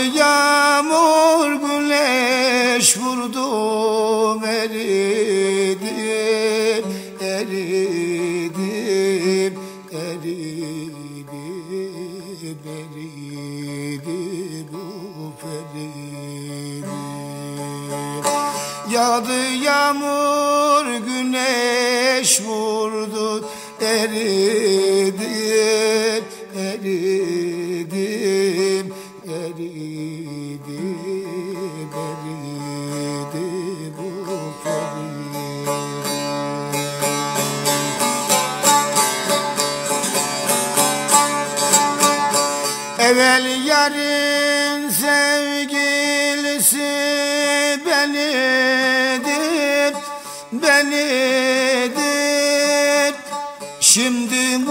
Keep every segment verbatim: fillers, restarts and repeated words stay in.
yağmur güneş vurdu eridim, eridim, eridim, eridim, uf eridim. Yağdı yağmur güneş vurdu eridim, eridim, eridim, eridim, uf eridim. Evvel yarın sevgilisi benidim, benidim. Şimdi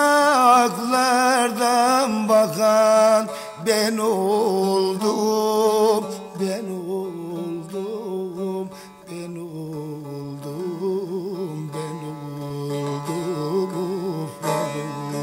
uzaklardan bakan ben oldum, ben oldum, ben oldum, ben oldum, ben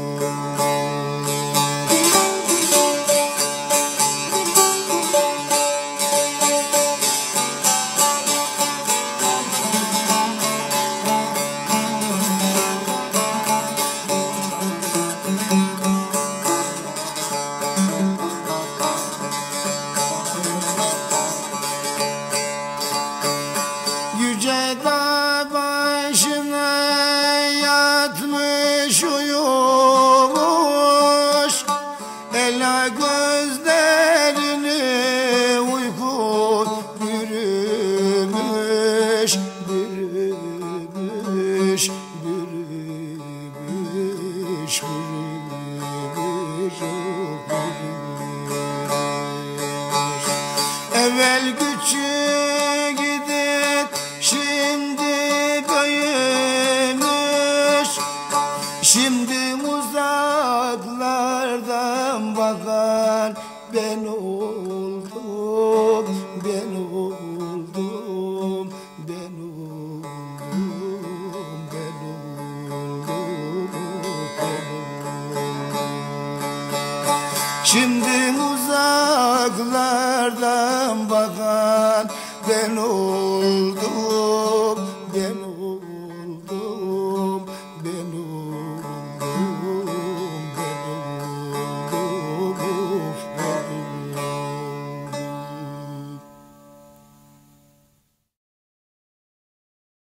yüce dağ başına yatmış uyumuş, ela gözlerini uyku bürümüş, bürümüş, bürümüş, bürümüş, bürümüş. Evvel küçük şimdi büyümüş, şimdi uzaklardan bakan ben oldum, ben oldum, ben oldum, ben oldum, ben oldum. Şimdi uzaklardan bakan ben oldum,